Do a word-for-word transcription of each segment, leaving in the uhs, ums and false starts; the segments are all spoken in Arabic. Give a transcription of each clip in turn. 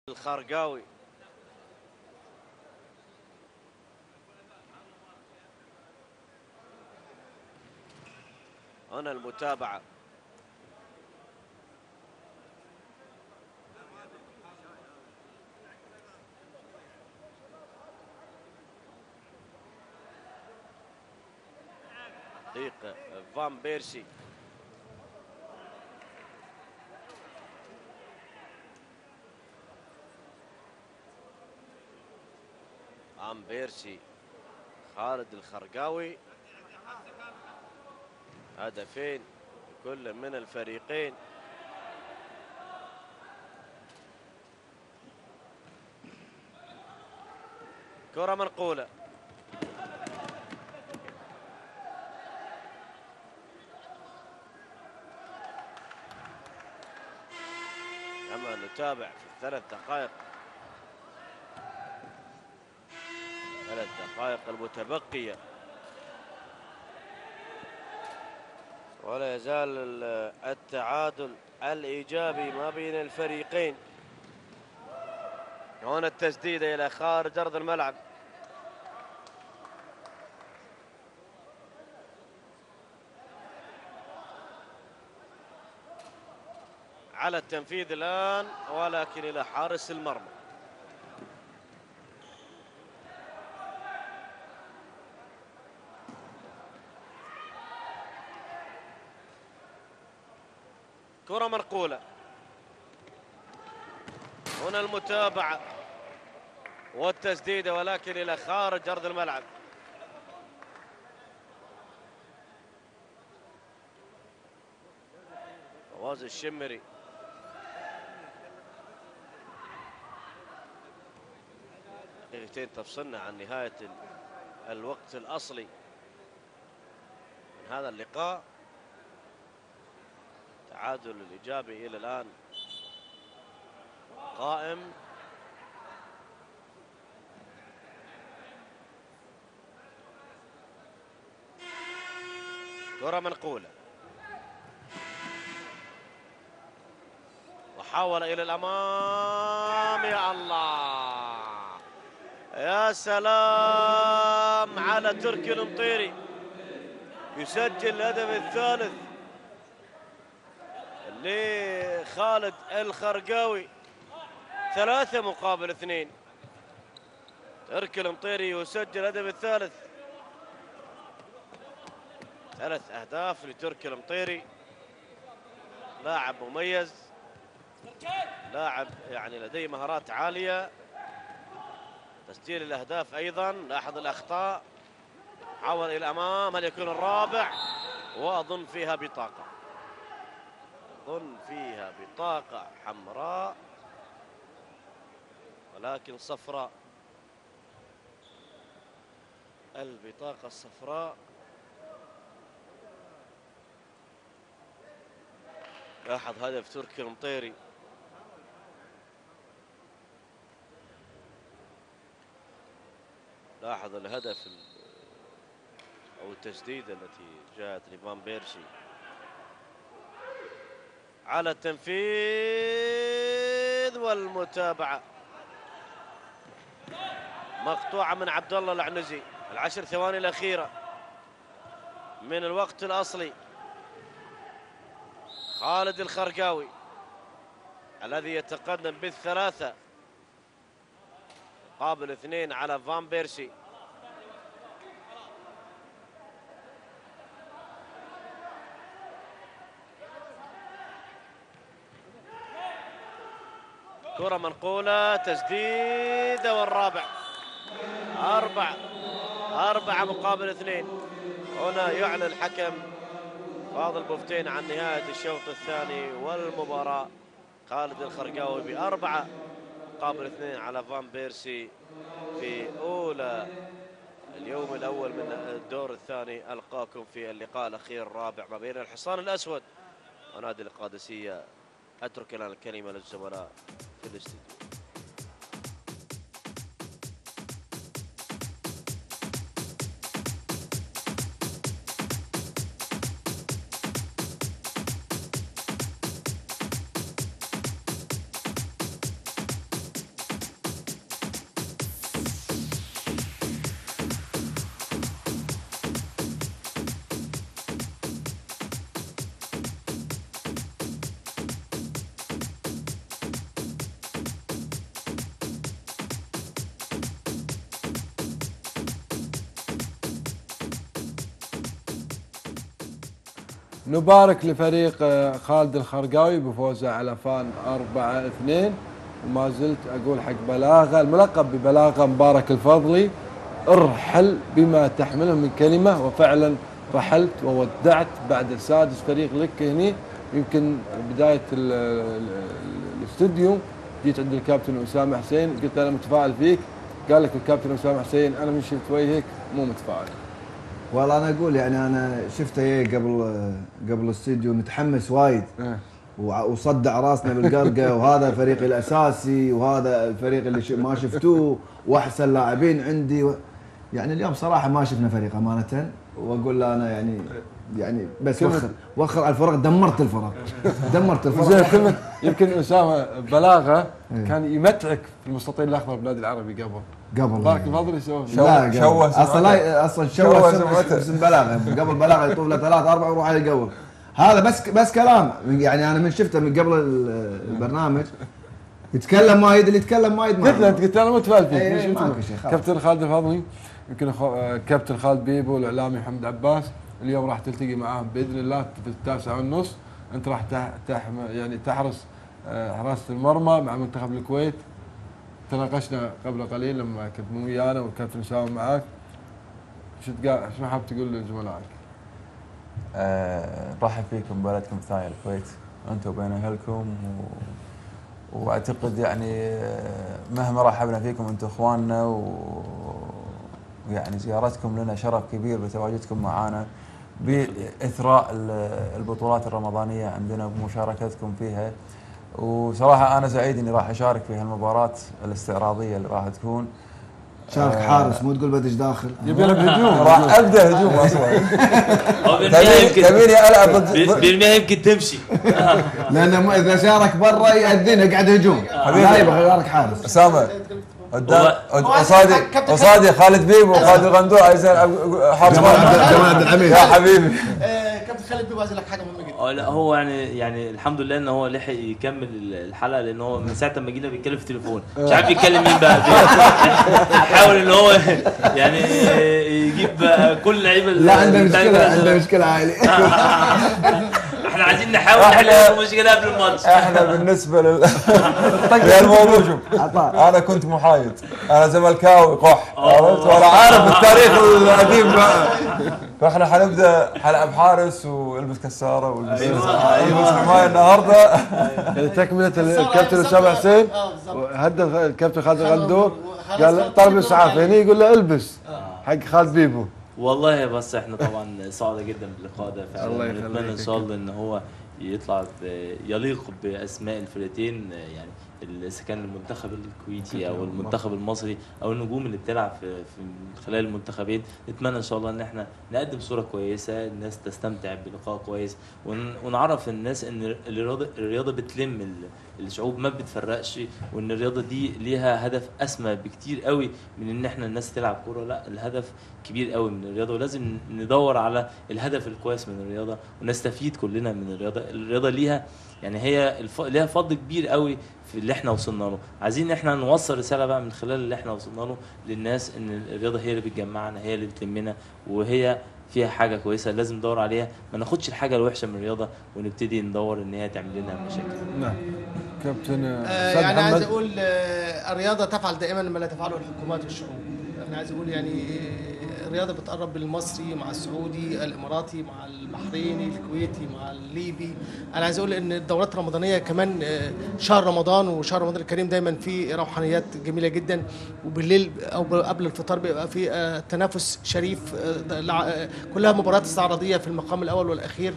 الخرقاوي. هنا المتابعة. ضيق فان بيرسي. فان بيرسي خالد الخرقاوي، هدفين لكل من الفريقين. كرة منقولة، كما نتابع في الثلاث دقائق ثلاث دقائق المتبقية، ولا يزال التعادل الإيجابي ما بين الفريقين. هنا التسديدة إلى خارج أرض الملعب. على التنفيذ الآن، ولكن إلى حارس المرمى. كرة منقولة، هنا المتابعة والتسديدة، ولكن إلى خارج أرض الملعب. فواز الشمري دقيقتين تفصلنا عن نهاية الوقت الأصلي من هذا اللقاء. التعادل الإيجابي إلى الآن قائم. كرة منقولة، وحاول إلى الأمام. يا الله، يا سلام على تركي المطيري، يسجل الهدف الثالث لخالد الخرقاوي. ثلاثة مقابل اثنين. تركي المطيري يسجل الهدف الثالث. ثلاث أهداف لتركي المطيري، لاعب مميز، لاعب يعني لديه مهارات عالية. تسجيل الأهداف أيضا. لاحظ الأخطاء، حاول إلى الأمام. هل يكون الرابع؟ وأظن فيها بطاقة، أظن فيها بطاقة حمراء ولكن صفراء. البطاقة الصفراء. لاحظ هدف تركي المطيري. لاحظ الهدف أو التسديدة التي جاءت لفان بيرسي. على التنفيذ والمتابعة، مقطوعة من عبد الله العنزي. العشر ثواني الأخيرة من الوقت الأصلي. خالد الخرقاوي الذي يتقدم بالثلاثة قابل اثنين على فان بيرسي. كرة منقولة، تسديدة، والرابع. أربعة أربعة مقابل اثنين. هنا يعلن الحكم فاضل بوفتين عن نهاية الشوط الثاني والمباراة. خالد الخرقاوي بأربعة مقابل اثنين على فان بيرسي في أولى اليوم الأول من الدور الثاني. ألقاكم في اللقاء الأخير الرابع ما بين الحصان الأسود ونادي القادسية. أترك الآن الكلمة للزملاء في الاستديو. نبارك لفريق خالد الخرقاوي بفوزه على فان أربعة اثنين. وما زلت اقول حق بلاغه الملقب ببلاغه مبارك الفضلي، ارحل بما تحمله من كلمه، وفعلا رحلت وودعت بعد سادس فريق لك هني. يمكن بدايه الاستوديو جيت عند الكابتن اسامه حسين قلت له انا متفائل فيك، قال لك الكابتن اسامه حسين انا من شفت وجهك مو متفائل. والله انا اقول يعني انا شفته قبل قبل الاستديو متحمس وايد أه. وصدع راسنا بالقرقه، وهذا فريقي الاساسي وهذا الفريق اللي ما شفتوه واحسن لاعبين عندي و... يعني اليوم صراحه ما شفنا فريق امانه، واقول له انا يعني يعني بس وخر وخر على الفرق، دمرت الفرق دمرت الفرق. زين كلمه يمكن اسامه بلاغه كان يمتعك في المستطيل الاخضر بالنادي العربي قبل قبل بارك الفضل يسوي لا شوه اصلا اصلا شوه اسم بلاغه قبل بلاغه يطوف له ثلاث اربع ويروح على يقول هذا بس بس كلام يعني انا من شفته من قبل البرنامج يتكلم ما يدري يتكلم ما يدري. قلت له انت قلت انا متفائل فيك. ايه كابتن خالد الفضلي يمكن كابتن خالد بيبو والاعلامي محمد عباس اليوم راح تلتقي معاهم باذن الله في التاسعة ونص. انت راح تحم يعني تحرس حراسه المرمى مع منتخب الكويت. تناقشنا قبل قليل لما كنت مو ويانا والكابتن اسامه معاك. شو تقال شو حاب تقول لزملائك؟ أه رحب فيكم بلدكم الثاني الكويت، انتم وبين اهلكم و... واعتقد يعني مهما رحبنا فيكم انتم اخواننا و... ويعني زيارتكم لنا شرف كبير بتواجدكم معنا باثراء البطولات الرمضانيه عندنا ومشاركتكم فيها. وصراحه انا سعيد اني راح اشارك في هالمباراه الاستعراضيه اللي راح تكون. شارك حارس مو تقول بدش داخل. يبي له بهجوم راح ابدا هجوم اصلا. تبيني العب ضد بالمية يمكن تمشي. لانه اذا شارك برا يأذينا قاعد هجوم. لا يبغى يشارك حارس. اسامه قدام قصادي قصادي خالد بيبو وخالد الغندور عايزين حارس جمال عبد الحميد يا حبيبي. كابتن خالد بيبو عايز لك حاجه مهمه جدا. لا هو يعني يعني الحمد لله ان هو لحق يكمل الحلقه، لان هو من ساعه ما جينا بيتكلم في التليفون مش عارف يتكلم مين بقى. حاول ان هو يعني يجيب كل اللعيبه. لا عنده مشكله عنده مشكله عائلي. احنا عايزين نحاول نحل المشكله قبل الماتش. احنا بالنسبه لل للموضوع انا كنت محايد، انا زملكاوي قح عرفت ولا عارف التاريخ القديم. فاحنا حنبدا حلعب حارس والبس كساره والبس البس حمايه النهارده. يعني تكمله الكابتن اسامه حسين هدف الكابتن خالد الغندور قال طلب الاسعاف هنا يقول له البس حق خالد بيبو. والله بس احنا طبعا سعداء جدا باللقاء ده فعلا. نتمنى ان شاء الله ان هو يطلع يليق باسماء الفرقتين، يعني اذا كان المنتخب الكويتي او المنتخب المصري او النجوم اللي بتلعب في, في خلال المنتخبين. نتمنى ان شاء الله ان احنا نقدم صوره كويسه، الناس تستمتع بلقاء كويس، ونعرف الناس ان الرياضه الرياضه بتلم الشعوب ما بتفرقش، وان الرياضه دي ليها هدف اسمى بكتير قوي من ان احنا الناس تلعب كوره. لا الهدف كبير قوي من الرياضه، ولازم ندور على الهدف الكويس من الرياضه ونستفيد كلنا من الرياضه. الرياضه ليها يعني هي الف... ليها فضل كبير قوي في اللي احنا وصلنا له. عايزين احنا نوصل رساله بقى من خلال اللي احنا وصلنا له للناس ان الرياضه هي اللي بتجمعنا، هي اللي بتلمنا، وهي فيها حاجه كويسه لازم ندور عليها. ما ناخدش الحاجه الوحشه من الرياضه ونبتدي ندور ان هي تعمل لنا مشاكل. نعم كابتن آه يعني عايز اقول آه الرياضه تفعل دائما ما لا تفعله الحكومات والشعوب. انا عايز اقول يعني الرياضه بتقرب بالمصري مع السعودي الاماراتي مع البحريني الكويتي مع الليبي. انا عايز اقول ان الدورات الرمضانيه كمان شهر رمضان وشهر رمضان الكريم دايما في روحانيات جميله جدا، وبالليل او قبل الفطار بيبقى في تنافس شريف، كلها مباريات استعراضيه في المقام الاول والاخير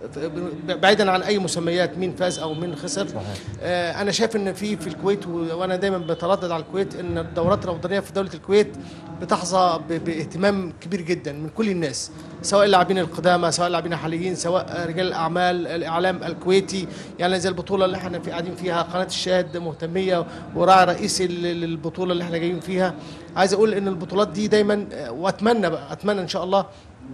بعيدا عن اي مسميات مين فاز او مين خسر. آه انا شايف ان في في الكويت وانا دايما بتردد على الكويت ان الدورات الرمضانيه في دوله الكويت بتحظى باهتمام كبير جدا من كل الناس، سواء اللاعبين القدامى سواء اللاعبين الحاليين سواء رجال الاعمال الاعلام الكويتي. يعني زي البطوله اللي احنا في قاعدين فيها قناه الشاهد مهتميه وراعي رئيسي للبطوله اللي احنا جايين فيها. عايز اقول ان البطولات دي دايما واتمنى بقى اتمنى ان شاء الله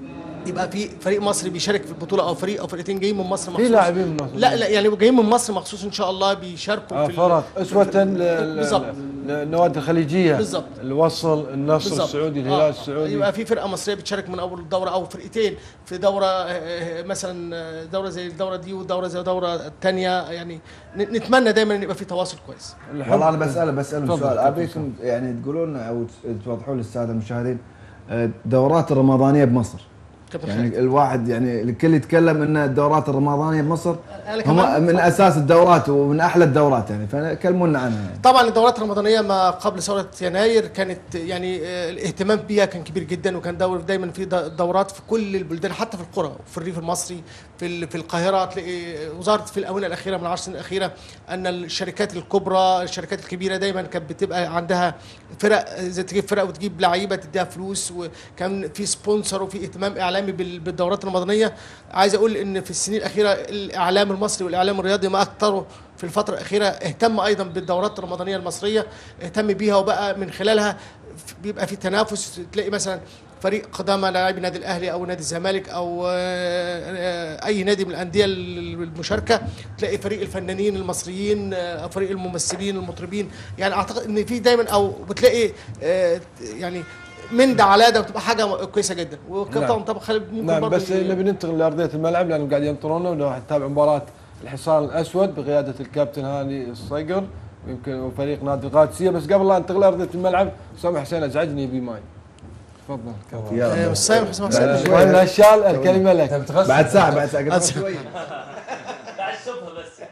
يبقى في فريق مصري بيشارك في البطوله او فريق او فرقتين جايين من مصر في مخصوص. لاعبين من مصر. لا لا يعني جايين من مصر مخصوص ان شاء الله بيشاركوا اه في ال- فرق اسوة بالظبط. النوادي الخليجيه بالظبط. الوصل النصر بالظبط. السعودي الهلال آه. السعودي. يبقى في فرقه مصريه بتشارك من اول الدوره او فرقتين في دوره آه، آه، مثلا دوره زي الدوره دي ودوره زي الدوره الثانيه يعني ن- نتمنى دايما ان يبقى في تواصل كويس. والله انا بساله بسالهم تفضل سؤال كابتن ابيكم يعني تقولون لنا او توضحوا للساده المشاهدين آه، الدورات الرمضانيه بمصر. كابتن يعني خالد. الواحد يعني الكل يتكلم ان الدورات الرمضانيه بمصر أنا كمان- هم من اساس الدورات ومن احلى الدورات يعني فكلمونا عنها يعني. طبعا الدورات الرمضانيه ما قبل ثوره يناير كانت يعني آه، الاهتمام بيها كان كبير جدا، وكان دور دايما في د- دورات في كل البلدان حتى في القرى وفي الريف المصري في ال- في القاهره. تلاقي وزاره في الاونه الاخيره من العشر سنين الاخيره ان الشركات الكبرى الشركات الكبيره دايما كانت بتبقى عندها فرق زي تجيب فرق وتجيب لعيبه تديها فلوس، وكان في سبونسر وفي اهتمام اعلامي بال- بالدورات الرمضانيه. عايز اقول ان في السنين الاخيره الاعلام المصري والاعلام الرياضي ما اكثره في الفترة الأخيرة اهتم أيضا بالدورات الرمضانية المصرية، اهتم بيها وبقى من خلالها بيبقى في تنافس. تلاقي مثلا فريق قدامى لاعبي النادي الأهلي أو نادي الزمالك أو آه، أي نادي من الأندية المشاركة، تلاقي فريق الفنانين المصريين آه، فريق الممثلين المطربين. يعني أعتقد إن في دايما أو بتلاقي آه، يعني من ده على ده بتبقى حاجة كويسة جدا. وطبعا نعم. طبعا خالد ممكن نعم برضه بس نبي ننتقل لارضيه الملعب لانه قاعد ينطرونا ونروح نتابع مباراه الحصان الاسود بقياده الكابتن هاني الصقر يمكن وفريق نادي القادسيه. بس قبل لا ننتقل لارضيه الملعب سامح حسين ازعجني بماي. تفضل كابتن. يلا. آه، سامح حسام بعد حسين. شوي. ولا الشال الكلمه لك. بعد ساعه بعد ساعه قبل شوي. بعد الصبح بس.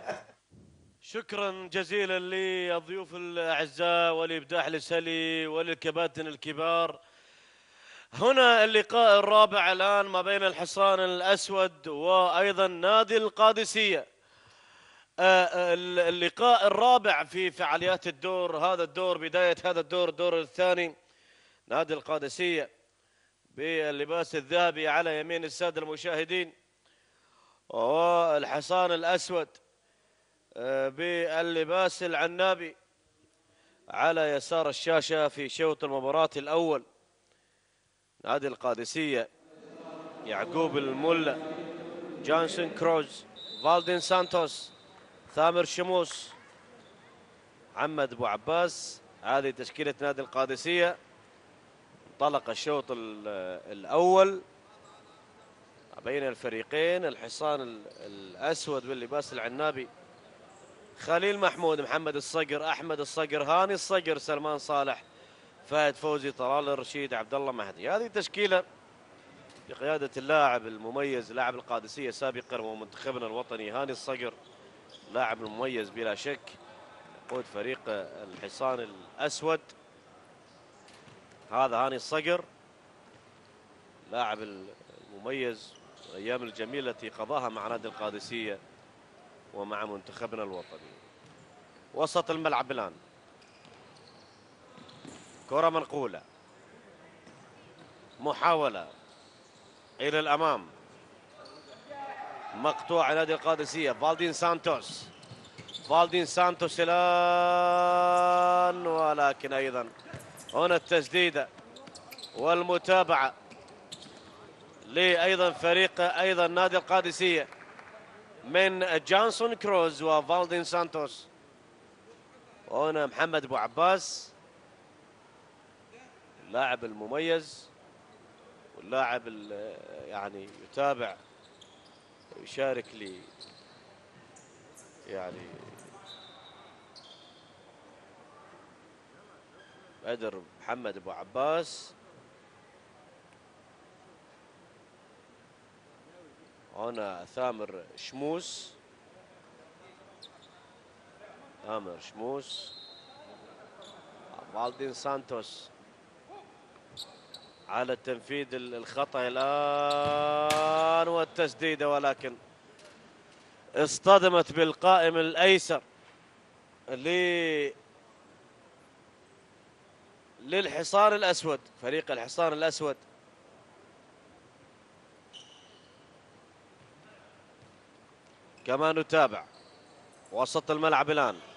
شكرا جزيلا للضيوف الاعزاء ولابداع السلي وللكباتن الكبار. هنا اللقاء الرابع الان ما بين الحصان الاسود وايضا نادي القادسيه. اللقاء الرابع في فعاليات الدور، هذا الدور بدايه هذا الدور الدور الثاني. نادي القادسيه باللباس الذهبي على يمين الساده المشاهدين، والحصان الاسود باللباس العنابي على يسار الشاشة في شوط المباراة الأول. نادي القادسية يعقوب الملا، جونسون كروز، فالدين سانتوس، ثامر شموس، محمد أبو عباس. هذه تشكيلة نادي القادسية. انطلق الشوط الأول بين الفريقين. الحصان الأسود باللباس العنابي خليل محمود، محمد الصقر، احمد الصقر، هاني الصقر، سلمان صالح، فهد فوزي، طلال الرشيد، عبد الله مهدي. هذه تشكيله بقياده اللاعب المميز لاعب القادسيه سابقا ومنتخبنا الوطني هاني الصقر، لاعب مميز بلا شك يقود فريق الحصان الاسود. هذا هاني الصقر لاعب المميز الايام الجميله التي قضاها مع نادي القادسيه ومع منتخبنا الوطني. وسط الملعب الآن كرة منقولة، محاولة إلى الأمام، مقطوع نادي القادسية. فالدين سانتوس، فالدين سانتوس الآن، ولكن أيضا هنا التسديدة والمتابعة لأيضا فريق أيضا نادي القادسية من جونسون كروز وفالدين سانتوس. وهنا محمد أبو عباس اللاعب المميز واللاعب يعني يتابع ويشارك لي يعني بدر محمد أبو عباس. هنا ثامر شموس، ثامر شموس، فالدين سانتوس على التنفيذ الخطأ الآن والتسديدة، ولكن اصطدمت بالقائم الأيسر للحصان الأسود، فريق الحصان الأسود. كما نتابع وسط الملعب الآن